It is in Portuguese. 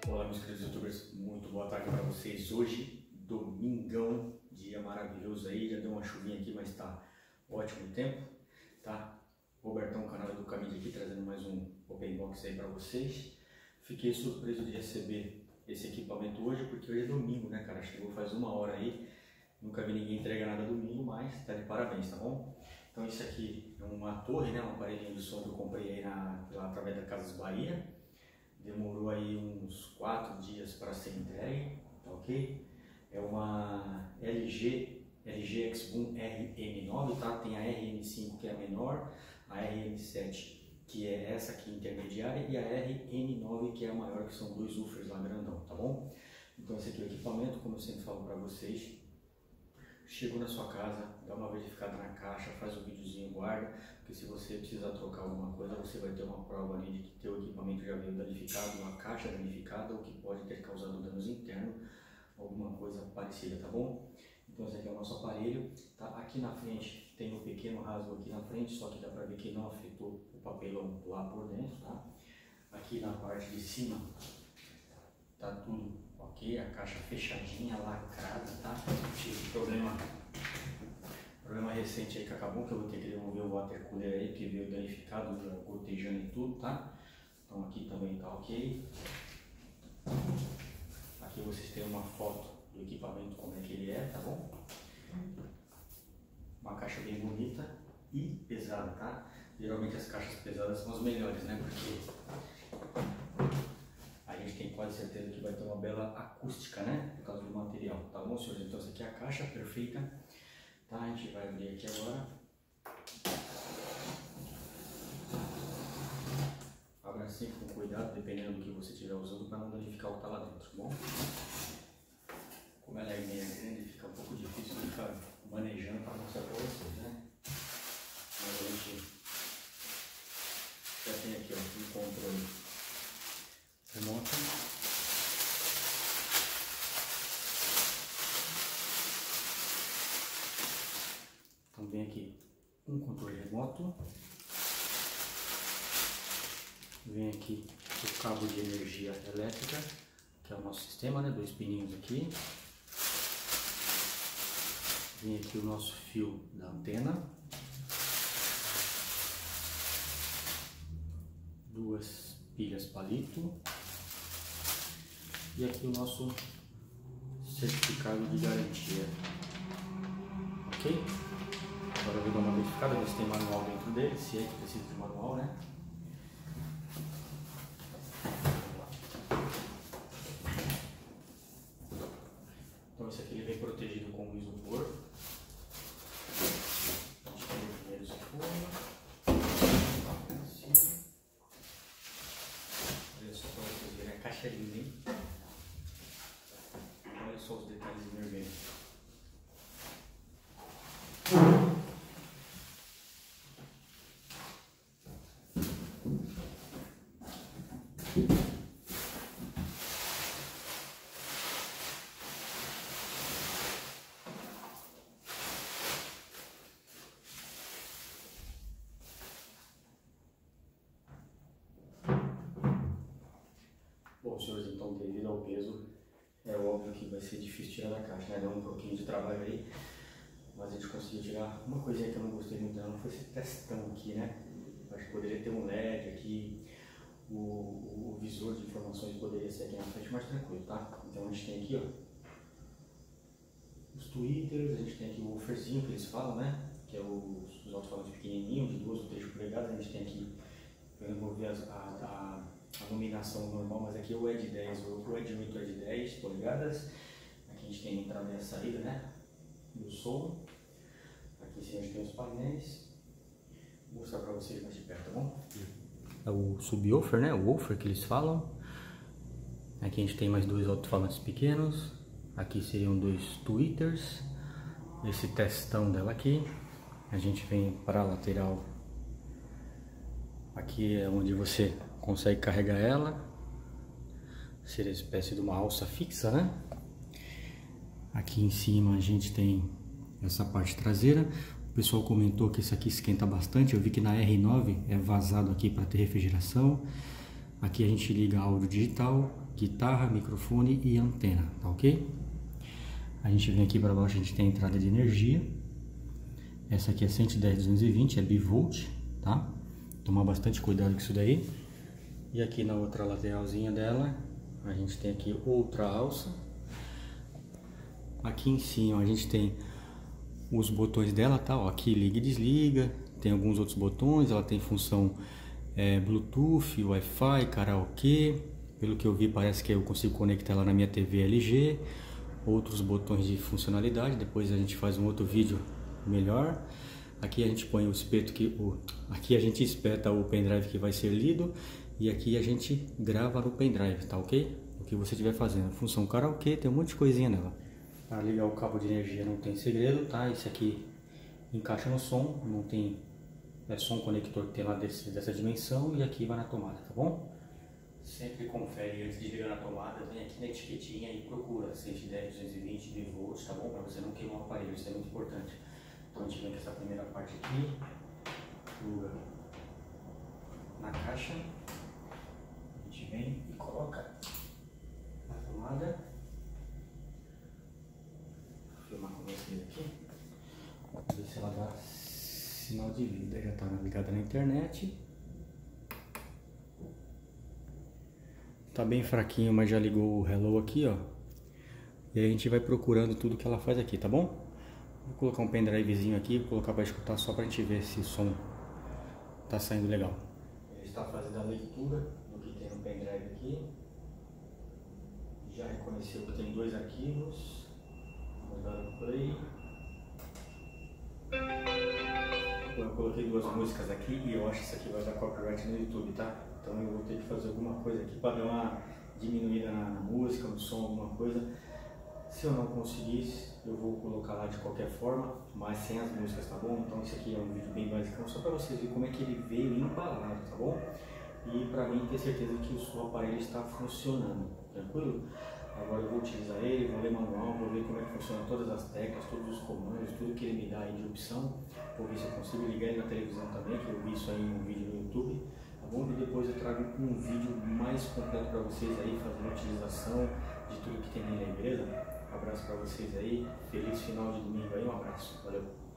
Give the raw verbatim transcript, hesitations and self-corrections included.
Olá, meus queridos youtubers, muito boa tarde para vocês. Hoje, domingão, dia maravilhoso aí, já deu uma chuvinha aqui, mas tá ótimo o tempo, tá? Robertão, canal do Caminho aqui, trazendo mais um open box aí para vocês. Fiquei surpreso de receber esse equipamento hoje, porque hoje é domingo, né, cara? Chegou faz uma hora aí, nunca vi ninguém entregar nada domingo, mas tá de parabéns, tá bom? Então esse aqui é uma torre, né, um aparelhinho de som que eu comprei aí na, lá através da Casas Bahia. Demorou aí uns quatro dias para ser entregue, tá ok? É uma L G, L G X-Boom R M nove, tá? Tem a R M cinco que é a menor, a R M sete que é essa aqui intermediária e a R M nove que é a maior, que são dois woofers lá grandão, tá bom? Então esse aqui é o equipamento, como eu sempre falo para vocês. Chegou na sua casa, dá uma verificada na caixa, faz um videozinho, guarda, porque se você precisar trocar alguma coisa, você vai ter uma prova ali de que teu equipamento já veio danificado, uma caixa danificada, ou que pode ter causado danos internos, alguma coisa parecida, tá bom? Então esse aqui é o nosso aparelho, tá? Aqui na frente tem um pequeno rasgo aqui na frente, só que dá pra ver que não afetou o papelão lá por dentro, tá? Aqui na parte de cima tá tudo ok, a caixa fechadinha, lacrada, tá? Tive problema, problema recente aí que acabou, que eu vou ter que devolver o water cooler aí, que veio danificado, já gotejando e tudo, tá? Então aqui também tá ok. Aqui vocês têm uma foto do equipamento, como é que ele é, tá bom? Uma caixa bem bonita e pesada, tá? Geralmente as caixas pesadas são as melhores, né? Porque a gente tem quase certeza que vai ter uma bela acústica, né? Por causa do material, tá bom, senhores? Então essa aqui é a caixa perfeita, tá? A gente vai abrir aqui agora. Abra sempre com cuidado, dependendo do que você estiver usando, para não danificar o que tá lá dentro, tá bom? Como ela é meio grande, fica um pouco difícil de ficar manejando para mostrar para vocês, né? Mas a gente já tem aqui, ó, um controle remoto. Então vem aqui um controle remoto, vem aqui o cabo de energia elétrica, que é o nosso sistema, né? Dois pininhos aqui, vem aqui o nosso fio da antena, duas pilhas palito e aqui o nosso certificado de garantia, ok? Agora eu vou dar uma verificada, ver se tem manual dentro dele, se é que precisa de manual, né? Então esse aqui ele vem protegido com um isopor. A gente tem o primeiro isopor. Olha só para vocês verem, a caixa é linda, hein? Olha só os detalhes vermelhos. Bom, senhores, então devido ao peso, é óbvio que vai ser difícil tirar da caixa, né? Deu um pouquinho de trabalho aí, mas a gente conseguiu tirar. Uma coisinha que eu não gostei muito não foi esse testão aqui, né? Acho que poderia ter um L E D aqui, o, o visor de informações poderia ser aqui na frente, mais tranquilo, tá? Então a gente tem aqui, ó, os tweeters, a gente tem aqui o wooferzinho que eles falam, né? Que é os, os alto-falantes pequenininhos, de duas ou três polegadas. A gente tem aqui, eu não vou ver as, a, a a iluminação normal, mas aqui é o E D dez, o E D oito, o E D dez polegadas. Aqui a gente tem a entrada e a saída, né? Do som. Aqui em cima a gente tem os painéis. Vou mostrar para vocês mais de perto, tá bom? É o subwoofer, né? O woofer que eles falam. Aqui a gente tem mais dois alto-falantes pequenos. Aqui seriam dois tweeters. Esse testão dela aqui. A gente vem para a lateral. Aqui é onde você consegue carregar ela, seria uma espécie de uma alça fixa, né? Aqui em cima a gente tem essa parte traseira. O pessoal comentou que esse aqui esquenta bastante. Eu vi que na R nove é vazado aqui para ter refrigeração. Aqui a gente liga áudio digital, guitarra, microfone e antena, tá ok? A gente vem aqui para baixo, a gente tem a entrada de energia. Essa aqui é cento e dez, duzentos e vinte, é bivolt, tá? Tomar bastante cuidado com isso daí. E aqui na outra lateralzinha dela, a gente tem aqui outra alça. Aqui em cima a gente tem os botões dela, tá? Ó, aqui liga e desliga. Tem alguns outros botões, ela tem função é, Bluetooth, Wi-Fi, karaokê. Pelo que eu vi, parece que eu consigo conectar ela na minha T V L G. Outros botões de funcionalidade, depois a gente faz um outro vídeo melhor. Aqui a gente põe o espeto que o aqui a gente espeta o pendrive que vai ser lido e aqui a gente grava no pendrive, tá ok? O que você estiver fazendo. Função karaokê, tem um monte de coisinha nela. Para ligar o cabo de energia não tem segredo, tá? Esse aqui encaixa no som, não tem é só um conector que tem lá desse, dessa dimensão e aqui vai na tomada, tá bom? Sempre confere antes de ligar na tomada, vem aqui na etiquetinha e procura cento e dez, duzentos e vinte bivolts, tá bom? Para você não queimar o aparelho, isso é muito importante. Então a gente vem com essa primeira parte aqui, pluga na caixa, a gente vem e coloca na tomada. Vou filmar com vocês aqui, vamos ver se ela dá sinal de vida, já está ligada na internet. Tá bem fraquinho, mas já ligou o hello aqui, ó. E aí a gente vai procurando tudo que ela faz aqui, tá bom? Vou colocar um pendrivezinho aqui, vou colocar para escutar só pra gente ver se o som tá saindo legal. Ele está fazendo a leitura do que tem no pendrive aqui. Já reconheceu que tem dois arquivos. Vamos dar o play. Eu coloquei duas músicas aqui e eu acho que isso aqui vai dar copyright no YouTube, tá? Então eu vou ter que fazer alguma coisa aqui para dar uma diminuída na, na música, no som, alguma coisa. Se eu não conseguir, eu vou colocar lá de qualquer forma, mas sem as músicas, tá bom? Então esse aqui é um vídeo bem basicão, só para vocês verem como é que ele veio embalado, tá bom? E para mim ter certeza que o seu aparelho está funcionando, tranquilo? Agora eu vou utilizar ele, vou ler manual, vou ver como é que funciona todas as teclas, todos os comandos, tudo que ele me dá aí de opção. Vou ver se eu consigo ligar ele na televisão também, que eu vi isso aí em um vídeo no YouTube. Tá bom? E depois eu trago um vídeo mais completo para vocês aí, fazendo a utilização de tudo que tem nele aí, beleza? Um abraço para vocês aí, feliz final de domingo aí, um abraço, valeu!